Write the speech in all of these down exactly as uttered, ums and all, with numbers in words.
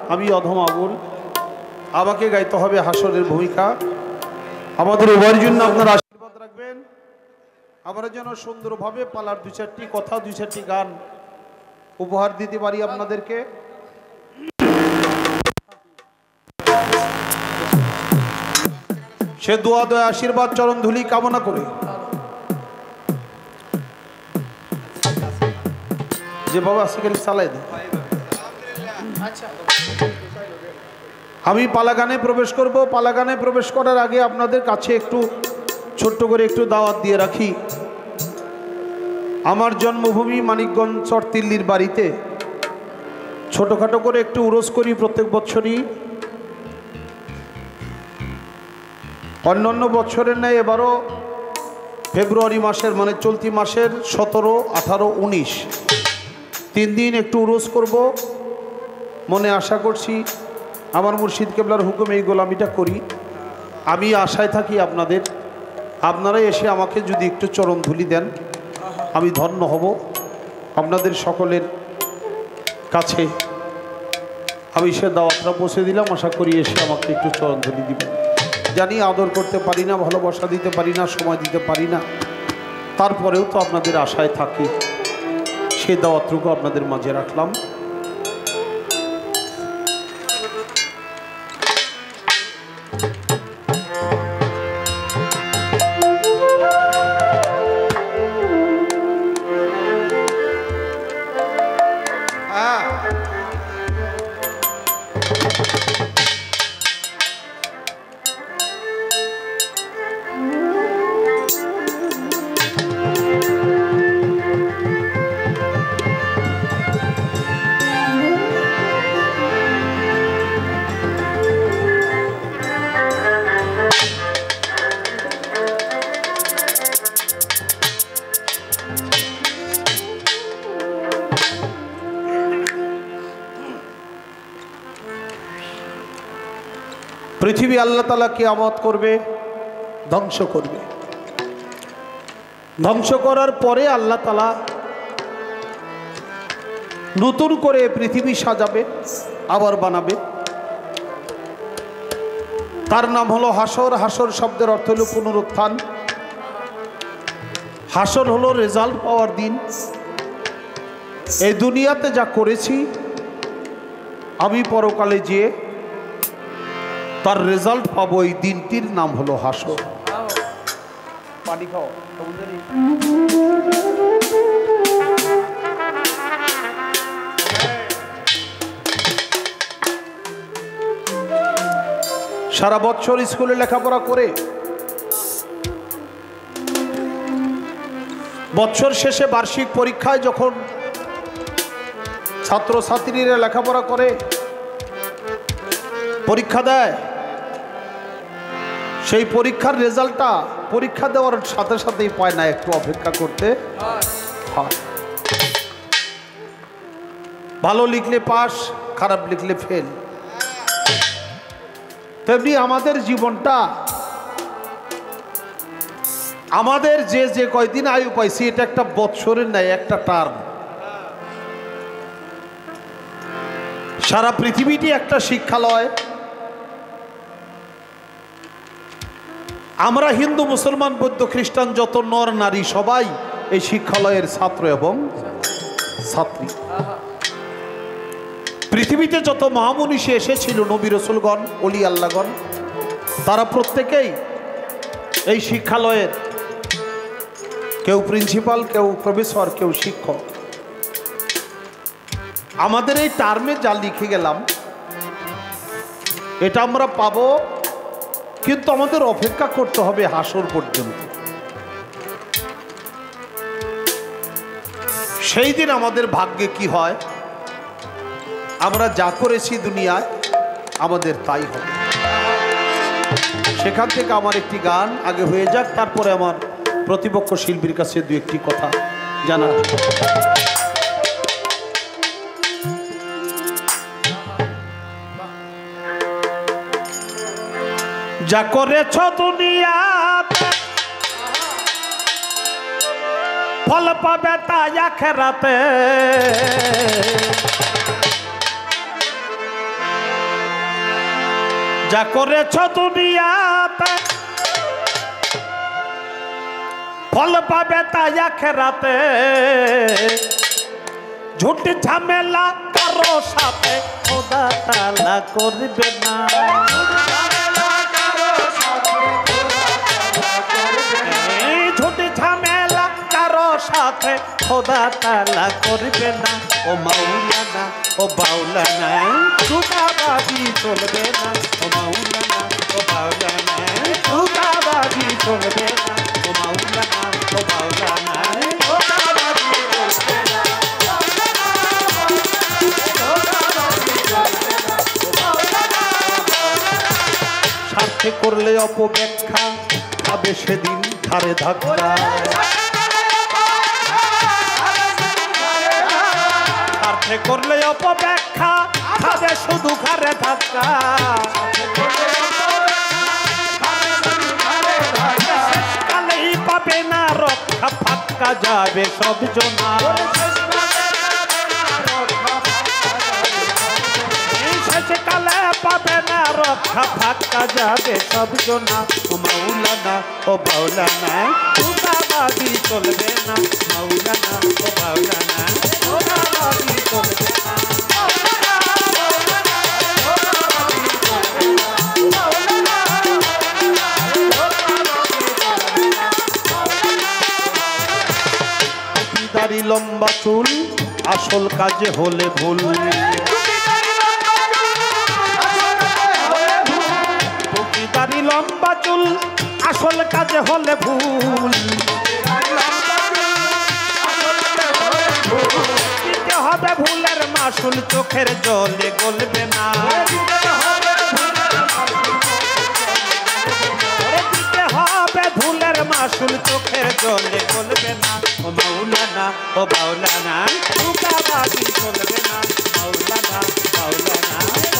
আমি অধম আবুল, আমাকে গাইতে হবে হাসরের ভূমিকা। আমাদের উভয়ের জন্য আপনারা আশীর্বাদ রাখবেন। আমরা যেন সুন্দরভাবে পালার দু চারটি কথা দু চারটি গান উপহার দিতে পারি আপনাদেরকে। সে দোয়া দয়া আশীর্বাদ চরণ ধুলি কামনা করে যে বাবা আজকে চালাই দেয়। আমি পালাগানে প্রবেশ করব। পালাগানে প্রবেশ করার আগে আপনাদের কাছে একটু ছোট্ট করে একটু দাওয়াত দিয়ে রাখি। আমার জন্মভূমি মানিকগঞ্জ চরতিল্লির বাড়িতে ছোটোখাটো করে একটু উরস করি প্রত্যেক বছরই। অন্যান্য বছরের ন্যায় এবারও ফেব্রুয়ারি মাসের মানে চলতি মাসের সতেরো আঠারো উনিশ তিন দিন একটু উরস করব। মনে আশা করছি আমার মুর্শিদ কেবলার হুকুমে এই গোলামিটা করি। আমি আশায় থাকি আপনাদের আপনারাই এসে আমাকে যদি একটু চরণ ধুলি দেন আমি ধন্য হব। আপনাদের সকলের কাছে আমি সে দাওয়াতটা পৌঁছে দিলাম। আশা করি এসে আমাকে একটু চরণ ধুলি দিবেন। জানি আদর করতে পারি না, ভালোবাসা দিতে পারি না, সময় দিতে পারি না, তারপরেও তো আপনাদের আশায় থাকি। সে দাওয়াতটুকু আপনাদের মাঝে রাখলাম। পৃথিবী আল্লাহ তাআলা কিয়ামত করবে, ধ্বংস করবে। ধ্বংস করার পরে আল্লাহ তাআলা নতুন করে পৃথিবী সাজাবে, আবার বানাবে। তার নাম হলো হাসর। হাসর শব্দের অর্থ হলো পুনরুত্থান। হাসর হলো রেজাল্ট পাওয়ার দিন। এই দুনিয়াতে যা করেছি আমি পরকালে যেয়ে তার রেজাল্ট পাবো। এই দিনটির নাম হলো হাসর। পানি খাও। সারা বছর স্কুলে লেখাপড়া করে বছর শেষে বার্ষিক পরীক্ষায় যখন ছাত্রছাত্রীরা লেখাপড়া করে পরীক্ষা দেয়, সেই পরীক্ষার রেজাল্টটা পরীক্ষা দেওয়ার সাথে সাথেই পায় না, একটু অপেক্ষা করতে হয়। ভালো লিখলে পাস, খারাপ লিখলে ফেল। তেমনি আমাদের জীবনটা, আমাদের যে যে কয়দিন আয়ু পাইছি এটা একটা বৎসরের ন্যায়, একটা টার্ম। সারা পৃথিবীটি একটা শিক্ষালয়। আমরা হিন্দু মুসলমান বৌদ্ধ খ্রিস্টান যত নর নারী সবাই এই শিক্ষালয়ের ছাত্র এবং ছাত্রী। পৃথিবীতে যত মহামনীষী এসেছিল, নবী রাসূলগণ, ওলি আল্লাহগণ, তারা প্রত্যেকেই এই শিক্ষালয়ের কেউ প্রিন্সিপাল, কেউ প্রফেসর, কেউ শিক্ষক। আমাদের এই টার্মে যা লিখে গেলাম এটা আমরা পাবো, কিন্তু আমাদের অপেক্ষা করতে হবে হাসর পর্যন্ত। সেই দিন আমাদের ভাগ্যে কি হয়, আমরা যা করেছি দুনিয়ায় আমাদের তাই হবে। সেখান থেকে আমার একটি গান আগে হয়ে যাক, তারপরে আমার প্রতিপক্ষ শিল্পীর কাছে দু একটি কথা জানা। যা করেছ দুনিয়াতে ফল পাবে তাই আখিরাতে। যা করেছ দুনিয়াতে ফল পাবে তাই আখেরাতে ঝুট ঝামেলা কারো সাথে খোদা তাআলা করবে না ঝুট ঝামেলা কারো সাথে খোদা তাআলা করবে না ও মাওলানা ও বাউলানা দুটাবাজি চলবে না ও মাওলানা ও বাউলানা দুটাবাজি চলবে না ও মাওলানা ও বাউলানা দুটাবাজি চলবে না স্বার্থে করলে অপব্যাখ্যা খাবে সেদিন ঘাড়ে ধাক্কা স্বার্থে করলে অপব্যাখ্যা খাবে শুধু ঘাড়ে ধাক্কা কালেই পাবে না রক্ষা ফাক্কা যাবে সব জনা কালে পাবে না রক্ষা ফাক্কা যাবে সব জনা ও মাওলানা ও বাউলানা দুটাবাজি চলবে না মাওলানা ও বাউলানা দুটাবাজি চলবে না দাড়ি লম্বা চুল আসল কাজে হলে ভুল দাড়ি লম্বা চুল আসল কাজে হলে ভুল দিতে হবে ভুলের মাসুল চোখের জলে গলবে না দিতে হবে ভুলের মাসুল চোখের জলে গলবে না ও মাওলানা ও বাউলানা দুটাবাজি চলবে না মাওলানা বাউলানা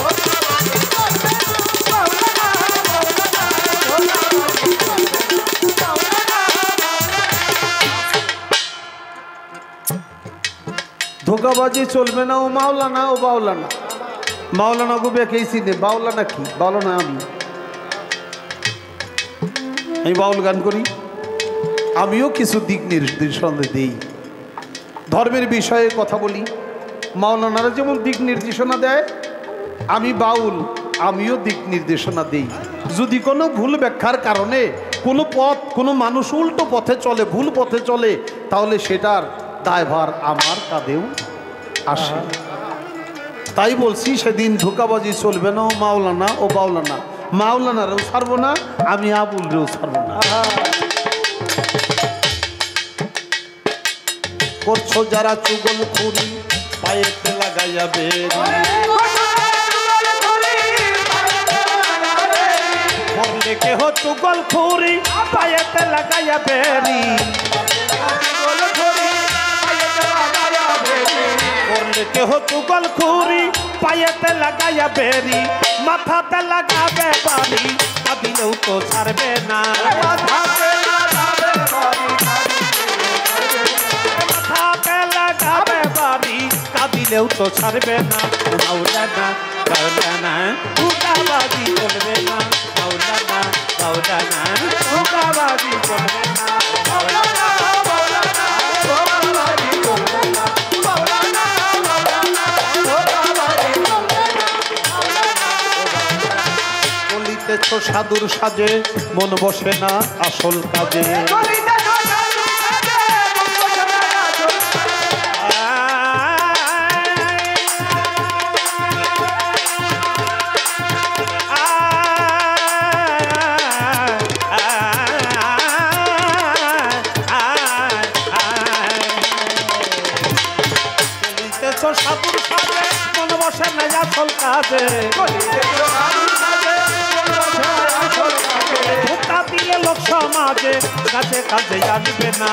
ধোকাবাজি চলবে না ও মাওলানা ও বাউলানা মাওলানা গো বেকেইছি নে বাউলানা কি বাউলানা আমি আমি বাউল গান করি আমিও কিছু দিক নির্দেশনা দিই ধর্মের বিষয়ে কথা বলি মাওলানারা যেমন দিক নির্দেশনা দেয় আমি বাউল আমিও দিক নির্দেশনা দিই যদি কোনো ভুল ব্যাখ্যার কারণে কোনো পথ কোনো মানুষ উল্টো পথে চলে ভুল পথে চলে তাহলে সেটার দায়ভার আমার কাঁধেও আসে তাই বলছি সেদিন ধোকাবাজি চলবে না ও মাওলানা ও বাউলানা মাওলানারেও ছাড়বো না আমি আবুলরেও ছাড়বো না করছো যারা চুগল খুরি পায়েতে লাগাইয়া বেরি মরলে কেহ চুগল খুরি পায়েতে লাগাইয়া বেরি করলে কেহ চুগল খুরি পায়েতে লাগাইয়া বেরি মাথাতে লাগাবে বাড়ি কাঁদিলেও তো ছাড়বে না মাথাতে লাগাবে বাড়ি কাঁদিলেও তো ছাড়বে না মাওলানা বাউলানা ধোকাবাজি চলবে না মাওলানা বাউলানা ধোকাবাজি চলবে না মাওলানা বাউলানা ধোকাবাজি চলবে না মাওলানা বাউলানা ধোকাবাজি চলবে না বলিতেছ সাধুর সাজে মন বসে না আসল কাজে সাধুর সাজে মন বসে না আসল কাজে ধোকা দিলে লোক সমাজে কাজে কাজে আসবে না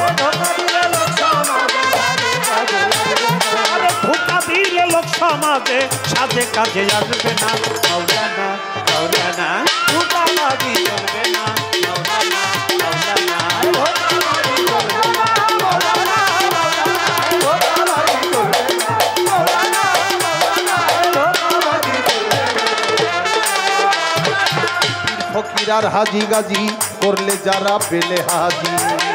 ধোকা দিলে লোক সমাজে সাজে কাজে আসবে না মাওলানা মাওলানা ধোকাবাজি চলবে না মাওলানা মাওলানা ধোকাবাজি চলবে না মাওলানা ফকির আর হাজি গাজি করলে যারা পেলে হাজি,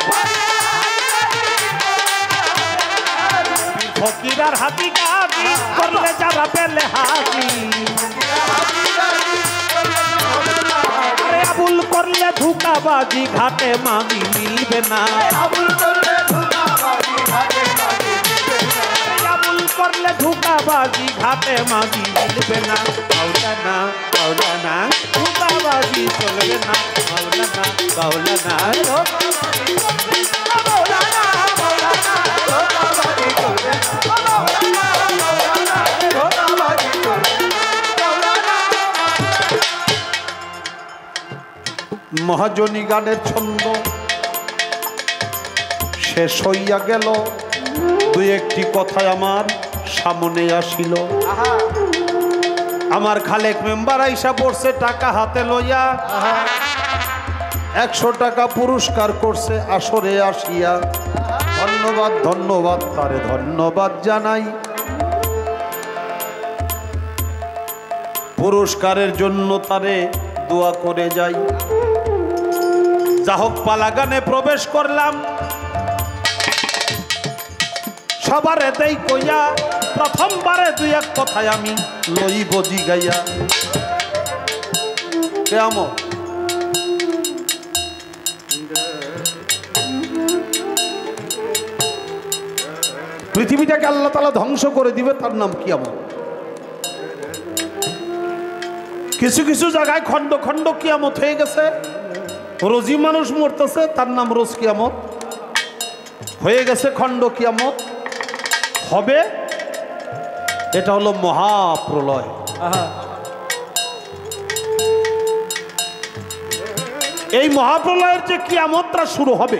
ফকির আর হাজি গাজি করলে যারা পেলে হাজি, আবুল করলে ধোঁকাবাজি ঘাটে মাঝি মিলবে না, আবুল করলে ধোঁকাবাজি ঘাটে মাঝি মিলবে না। মাওলানা মাওলানা ধোঁকাবাজি চলবে না, মাওলানা মাওলানা মহাজনী গানের ছন্দ শেষ হইয়া গেল, দুই একটি কথায় আমার সামনে আসিল। আমার খালেক মেম্বার আইসা পড়ছে টাকা হাতে লইয়া, একশো টাকা পুরস্কার করছে আসরে আসিয়া। ধন্যবাদ ধন্যবাদ তারে ধন্যবাদ জানাই, পুরস্কারের জন্য তারে দোয়া করে যাই। যাহোক পালাগানে প্রবেশ করলাম, সবারে দেই কইয়া প্রথমবারে দুই এক কথায় আমি লইব জিগাইয়া। কেমন পৃথিবীটাকে আল্লাহ তাআলা ধ্বংস করে দিবে, তার নাম কিয়ামত। কিছু কিছু জায়গায় খন্ড খন্ড কিয়ামত হয়ে গেছে, রোজি মানুষ মরতেছে, তার নাম রোজ কিয়ামত হয়ে গেছে, খন্ড কিয়ামত হবে। এটা হলো মহাপ্রলয়। এই মহাপ্রলয়ের যে কিয়ামতটা শুরু হবে,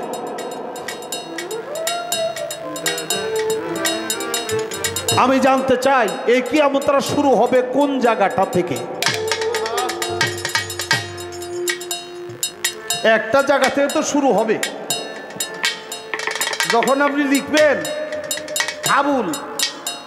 আমি জানতে চাই এই কিয়ামতটা শুরু হবে কোন জায়গাটা থেকে। একটা জায়গা থেকে তো শুরু হবে। যখন আপনি লিখবেন আবুল